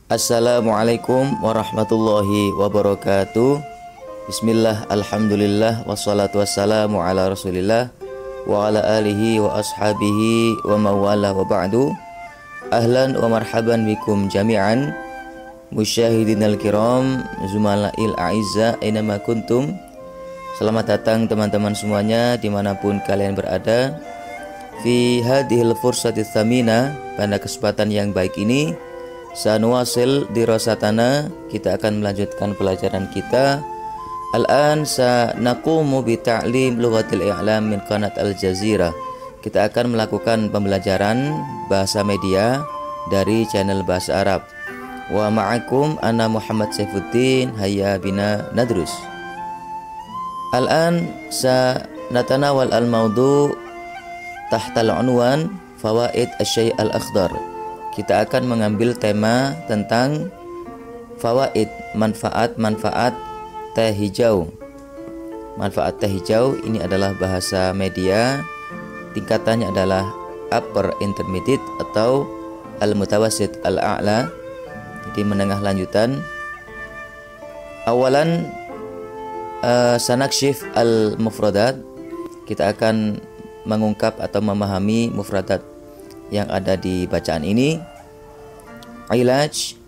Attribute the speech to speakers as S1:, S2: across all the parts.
S1: Assalamualaikum warahmatullahi wabarakatuh. Bismillah, alhamdulillah, wassalatu wassalamu ala rasulillah wa ala alihi wa ashabihi wa mawala wa ba'du. Ahlan wa marhaban bikum jami'an musyahidinal kiram, zumala'il a'izza ainama kuntum. Selamat datang teman-teman semuanya dimanapun kalian berada. Fi hadhil fursatis tsamina, pada kesempatan yang baik ini sanuwasil dirasatana, kita akan melanjutkan pelajaran kita. Al-an sanaqumu bi ta'lim lughatil i'lam min qanat Al-Jazirah. Kita akan melakukan pembelajaran bahasa media dari channel bahasa Arab. Wa ma'akum ana Muhammad Saifuddin, hayya bina nadrus. Al-an sanatanawal al-mawdu' tahta al-unwan fawaid asy-syai' al-akhdar. Kita akan mengambil tema tentang fawaid, manfaat-manfaat teh hijau. Manfaat teh hijau ini adalah bahasa media, tingkatannya adalah upper intermediate atau al-mutawassit al-a'la, jadi menengah lanjutan. Awalan sanakshif al-mufradat, kita akan mengungkap atau memahami mufradat yang ada di bacaan ini. Ilaj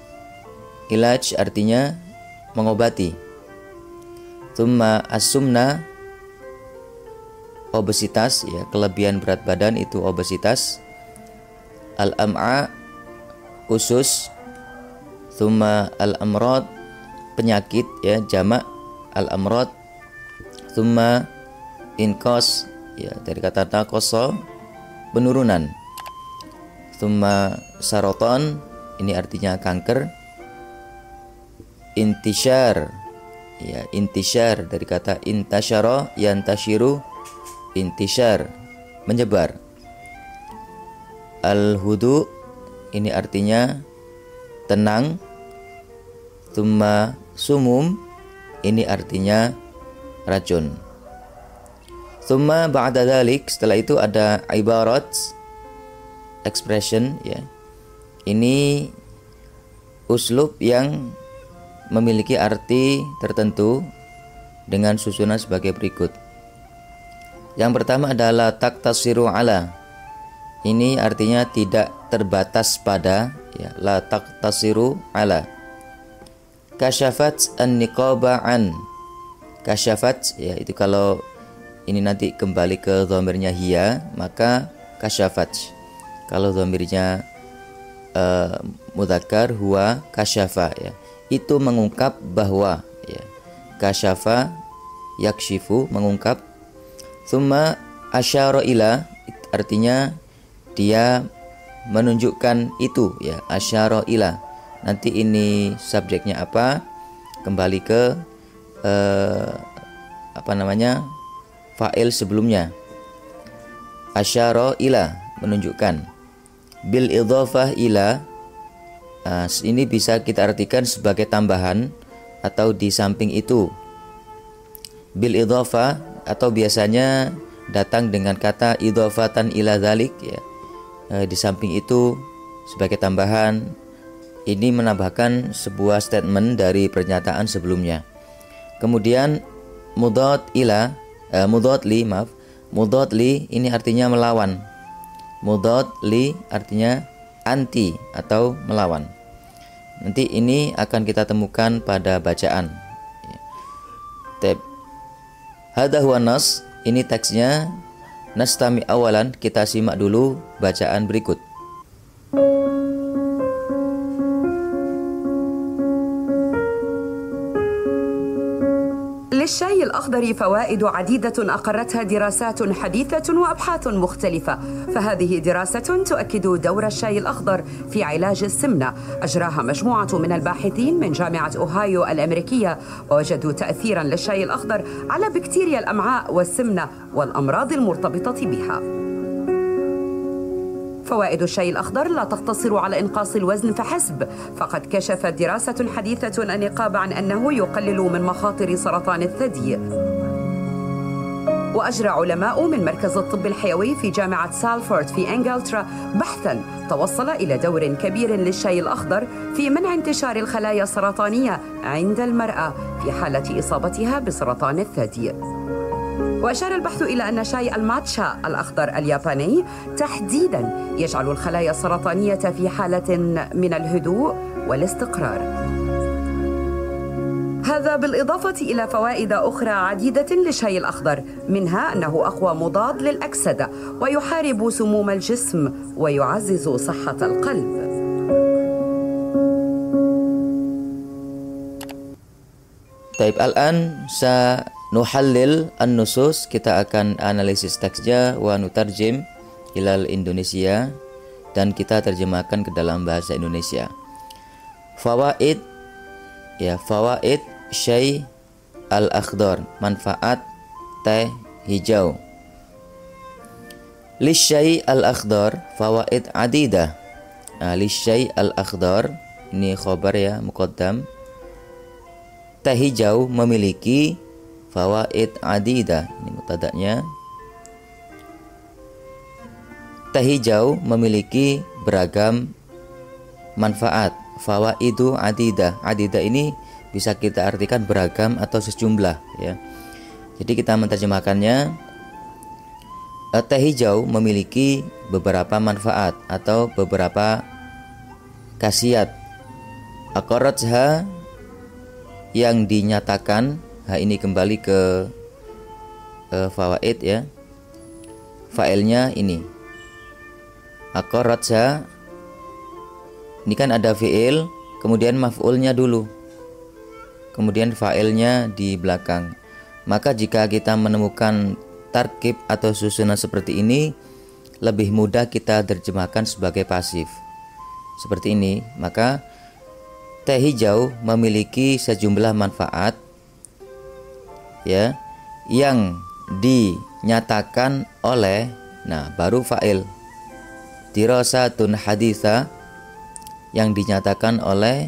S1: artinya mengobati. Thumma as-sumna, obesitas, ya, kelebihan berat badan itu obesitas. Al-am'a, usus. Thumma al-amrad, penyakit, ya, jamak al-amrad. Thumma inqas, ya, dari kata naqasa, penurunan. Thumma saraton, ini artinya kanker. Intishar, ya, intishar dari kata intasyara yantashiru, intishar, menyebar. Al-hudu, ini artinya tenang. Thumma sumum, ini artinya racun. Thumma ba'da dzalik, setelah itu ada ibarat, expression, ya. Ini uslub yang memiliki arti tertentu dengan susunan sebagai berikut. Yang pertama adalah taktasiru ala. Ini artinya tidak terbatas pada, ya, la taktasiru ala. Kasyafat an-niqaba an. Kasyafat, ya, itu kalau ini nanti kembali ke dhamirnya hiya, maka kasyafat. Kalau dhamirnya mudzakkar huwa kasyafa, ya, itu mengungkap bahwa, ya, kasyafa yakshifu, mengungkap. Tsumma asyara ila, artinya dia menunjukkan itu, ya, asyara ila. Nanti ini subjeknya apa? Kembali ke fa'il sebelumnya. Asyara ila, menunjukkan. Bil idhafah ila, ini bisa kita artikan sebagai tambahan atau di samping itu. Bil idhafah, atau biasanya datang dengan kata idhafatan ila dzalik, ya, di samping itu sebagai tambahan. Ini menambahkan sebuah statement dari pernyataan sebelumnya. Kemudian mudhad li ini artinya melawan. Mudhad li artinya anti atau melawan. Nanti ini akan kita temukan pada bacaan. Hadza huwa nas, ini teksnya. Nastami awalan, kita simak dulu bacaan berikut.
S2: للشاي الأخضر فوائد عديدة أقرتها دراسات حديثة وأبحاث مختلفة، فهذه دراسة تؤكد دور الشاي الأخضر في علاج السمنة أجراها مجموعة من الباحثين من جامعة أوهايو الأمريكية، ووجدوا تأثيرا للشاي الأخضر على بكتيريا الأمعاء والسمنة والأمراض المرتبطة بها. فوائد الشاي الأخضر لا تقتصر على إنقاص الوزن فحسب، فقد كشفت دراسة حديثة النقاب عن أنه يقلل من مخاطر سرطان الثدي. وأجرى علماء من مركز الطب الحيوي في جامعة سالفورد في إنجلترا بحثاً توصل إلى دور كبير للشاي الأخضر في منع انتشار الخلايا السرطانية عند المرأة في حالة إصابتها بسرطان الثدي. وأشار البحث إلى أن شاي الماتشا الأخضر الياباني تحديداً يجعل الخلايا السرطانية في حالة من الهدوء والاستقرار. هذا بالإضافة إلى فوائد أخرى عديدة للشاي الأخضر، منها أنه أقوى مضاد للأكسدة ويحارب سموم الجسم ويعزز صحة القلب.
S1: Taib al-an nuhallil an-nusus, kita akan analisis teksnya, wa nutarjim ilal Indonesia, dan kita terjemahkan ke dalam bahasa Indonesia. Fawaid, ya, fawaid syai al-akhdar, manfaat teh hijau. Lisyai al-akhdar fawaid adidah. Lisyai al-akhdar, ini khobar ya, muqaddam. Teh hijau memiliki fawaid adidah, ini mubtada'nya. Teh hijau memiliki beragam manfaat. Fawaidu adidah. Adidah ini bisa kita artikan beragam atau sejumlah, ya. Jadi kita menerjemahkannya, teh hijau memiliki beberapa manfaat atau beberapa khasiat. Aqarratha, yang dinyatakan, ini kembali ke fawaid ya. Fa'ilnya ini. Aqarratha, ini kan ada fi'il, kemudian maf'ulnya dulu, kemudian fa'ilnya di belakang. Maka jika kita menemukan tarkib atau susunan seperti ini, lebih mudah kita terjemahkan sebagai pasif. Seperti ini, maka teh hijau memiliki sejumlah manfaat, ya, yang dinyatakan oleh, nah baru fa'il, dirasatun haditha, yang dinyatakan oleh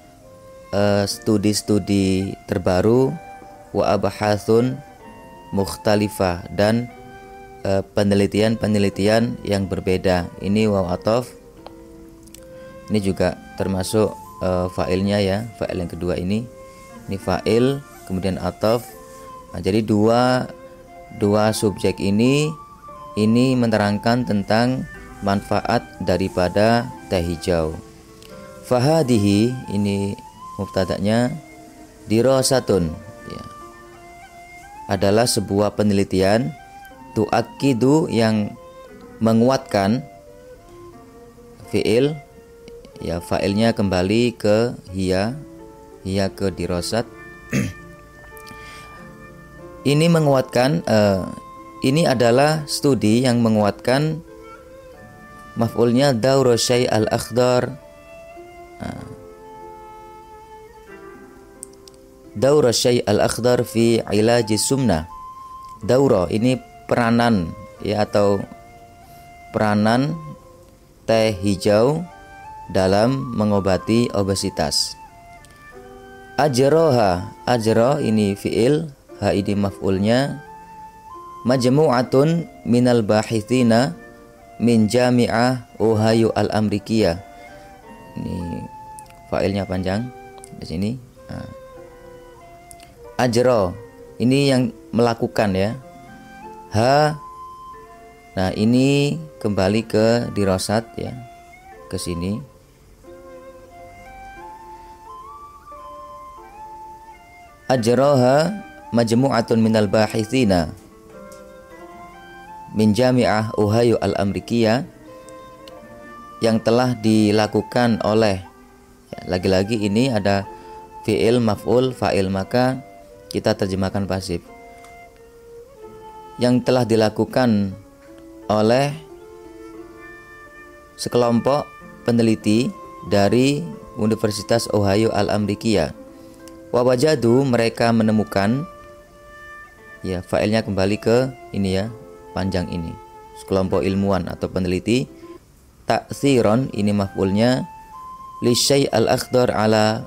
S1: studi-studi terbaru, wa abhathun mukhtalifah, dan penelitian-penelitian yang berbeda. Ini waw ataf, ini juga termasuk fa'ilnya ya, fa'il yang kedua ini fa'il, kemudian ataf. Nah, jadi dua subjek ini menerangkan tentang manfaat daripada teh hijau. Fahadihi, ini mubtada'nya, dirasatun, ya, adalah sebuah penelitian, tu'akkidu, yang menguatkan, fi'il, ya, fa'ilnya kembali ke hiya ke dirasat. Ini menguatkan, ini adalah studi yang menguatkan maf'ulnya daur syai al-akhdar. Daur syai al-akhdar fi ilaji sumna. Daura ini peranan, ya, atau peranan teh hijau dalam mengobati obesitas. Ajroha, ajro ini fi'il, ha ini maf'ulnya. Majmu'atun minal bahithina min jami'ah Ohio al-Amrikiyah. Ini fa'ilnya panjang di sini. Ajro ini yang melakukan ya. Ha, nah ini kembali ke dirasat ya, ke sini. Ajroha majmu'atun minal bahithina min jami'ah Ohio al-Amrikiyah, yang telah dilakukan oleh, ya, lagi-lagi ini ada fi'il, maf'ul, fa'il, maka kita terjemahkan pasif. Yang telah dilakukan oleh sekelompok peneliti dari Universitas Ohio al-Amrikiyah. Wawajadu, mereka menemukan, ya, fa'ilnya kembali ke ini ya, panjang ini, sekelompok ilmuwan atau peneliti. Ta'thiron, ini maf'ulnya, li syai' al-akhdar ala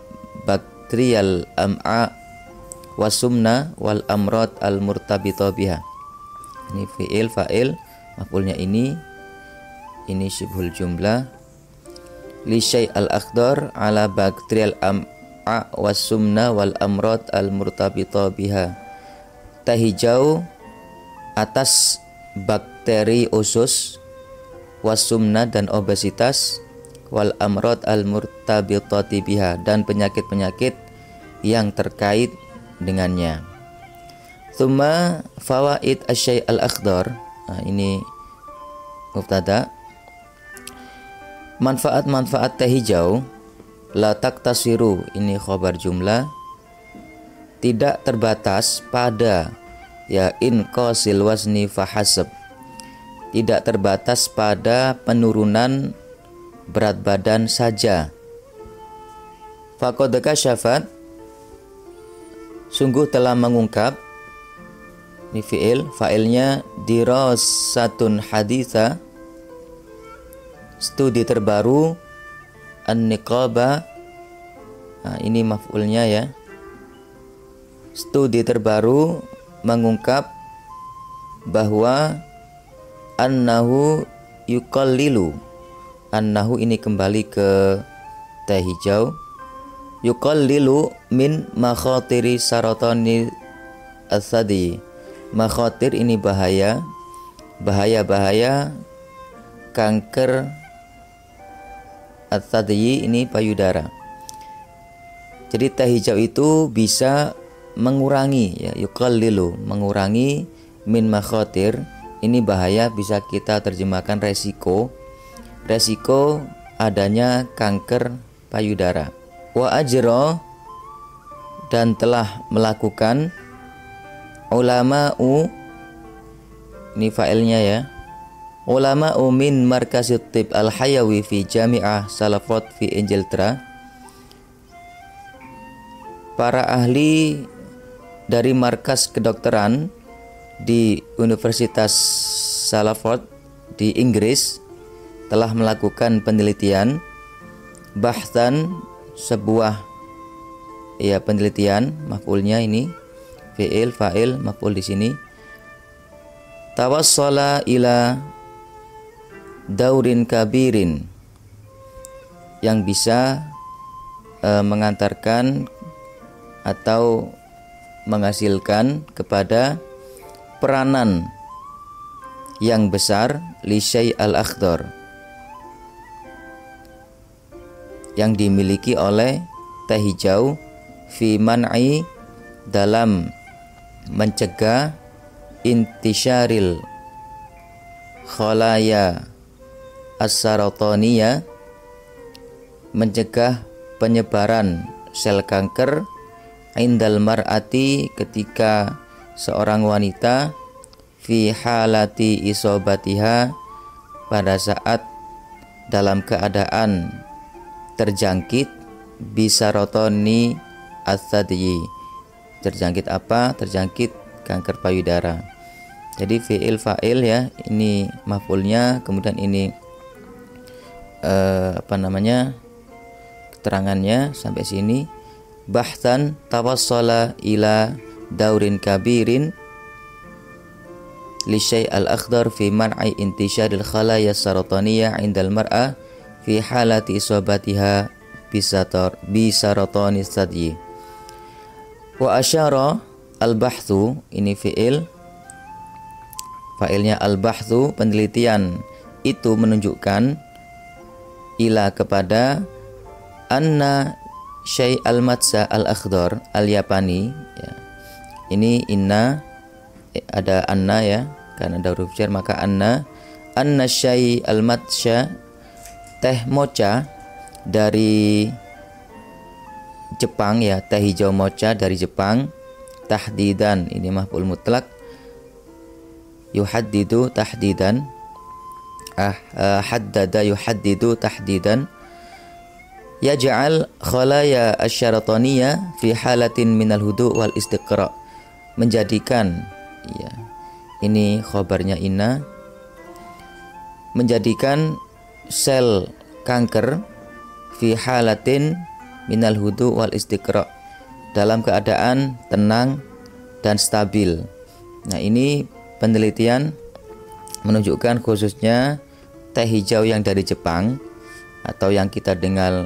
S1: baktriyal am'a wasumna wal amrad al murtabita biha. Ini fi'il, fa'il, maf'ulnya ini syibhul jumlah. Li syai' al-akhdar ala bakterial am'a was sumna wal amrad al-murtabita biha. Teh hijau atas bakteri usus, wasumna dan obesitas, wal amrad al-murtabitati biha dan penyakit-penyakit yang terkait dengannya. Tsumma fawaid asy-syai' al-akhdar. Nah, ini mubtada. Manfaat-manfaat teh hijau, la taktasiru, ini khabar jumlah, tidak terbatas pada ya inqasil wazni fahasab, tidak terbatas pada penurunan berat badan saja. Faqad kasyafat, sungguh telah mengungkap, ini fi'il, fa'ilnya dirasatun haditha, studi terbaru, an-niqaba, nah, ini maf'ulnya ya. Studi terbaru mengungkap bahwa annahu yuqallilu, annahu ini kembali ke teh hijau, yuqallilu min makhatiri saratani as-sadi. Makhatir ini bahaya, bahaya kanker as-sadi, ini payudara. Jadi teh hijau itu bisa mengurangi, ya, yuqallilu, mengurangi, min makhatir, ini bahaya, bisa kita terjemahkan resiko adanya kanker payudara. Wa ajra, dan telah melakukan, ulama'u, ini fa'ilnya ya, ulama'u min markazit tib al-hayawi fi jami'ah Salafat fi Ingilterra, para ahli dari markas kedokteran di Universitas Salafat di Inggris telah melakukan penelitian, bahtan, sebuah ya penelitian, maf'ulnya ini fi'il, fa'il, maf'ul di sini, tawassala ila daurin kabirin, yang bisa mengantarkan atau menghasilkan kepada peranan yang besar, li syai' al-akhdar, yang dimiliki oleh teh hijau, fi man'i, dalam mencegah, intisyaril khalaya as-sarataniyah, mencegah penyebaran sel kanker, indal mar'ati, ketika seorang wanita, fi halati isobatiha, pada saat dalam keadaan terjangkit, bisarotoni as-sadi, terjangkit apa? Terjangkit kanker payudara. Jadi fi'il, fa'il ya, ini maf'ulnya, kemudian ini keterangannya sampai sini. Bahtan tawassala ila daurin kabirin li syai' al-akhdar fi man'i intisyaril khalaya sarataniyah indal mar'ah fi halati isobatiha bisaratani sadyi. Wa asyara al-bahthu, ini fi'il, fa'ilnya al-bahthu, penelitian itu menunjukkan, ila kepada, anna syai' al-matsa al-akhdar al-yapani, ya. Ini inna, ada anna ya, karena ada huruf jar, maka anna syai' al-matsa, teh mocha dari Jepang ya, teh hijau mocha dari Jepang, tahdidan, ini maf'ul mutlak, yuhaddidu tahdidan, haddada yuhaddidu tahdidan, yaj'al khalaya asy-syarataniyah fi halatin minal hudu wal istiqra, menjadikan, ya, ini khabarnya inna, menjadikan sel kanker, fi halatin minal hudu wal istiqra, dalam keadaan tenang dan stabil. Nah, ini penelitian menunjukkan khususnya teh hijau yang dari Jepang atau yang kita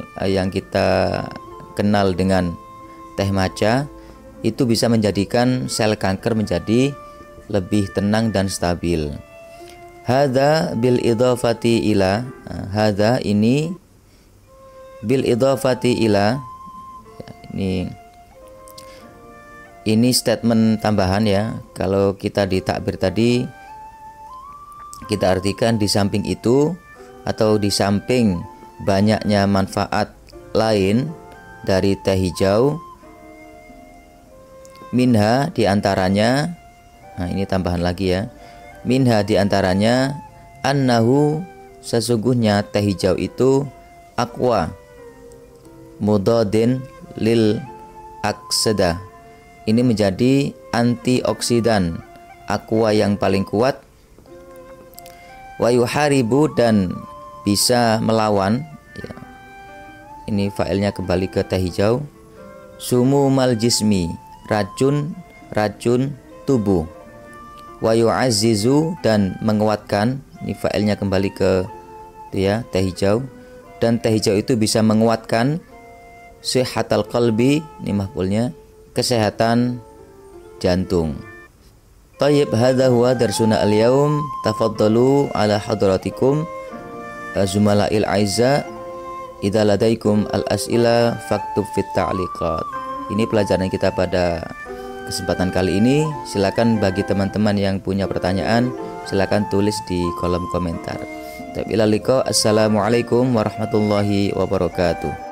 S1: kenal dengan teh matcha itu bisa menjadikan sel kanker menjadi lebih tenang dan stabil. Hadza bil idhafati ila, hadza ini bil idhafati ila, ini statement tambahan ya. Kalau kita di takbir tadi kita artikan di samping itu atau di samping banyaknya manfaat lain dari teh hijau, minha diantaranya, nah ini tambahan lagi ya, minha diantaranya annahu sesungguhnya teh hijau itu aqwa mudadin lil aksada, ini menjadi antioksidan aqwa yang paling kuat, wa yuharibu dan bisa melawan ya. Ini failnya kembali ke teh hijau, sumumal jismi racun tubuh, wa yu'azzizu dan menguatkan, ini failnya kembali ke itu ya teh hijau, dan teh hijau itu bisa menguatkan sihhatal qalbi, ini maf'ulnya kesehatan jantung. Tayyib, hadza huwa darsuna al-yaum, tafaddalu ala hadratikum zumala'il aiza, idza ladaikum al-as'ila faktub fit ta'liqat. Ini pelajaran kita pada kesempatan kali ini. Silakan bagi teman-teman yang punya pertanyaan, silakan tulis di kolom komentar. Assalamualaikum warahmatullahi wabarakatuh.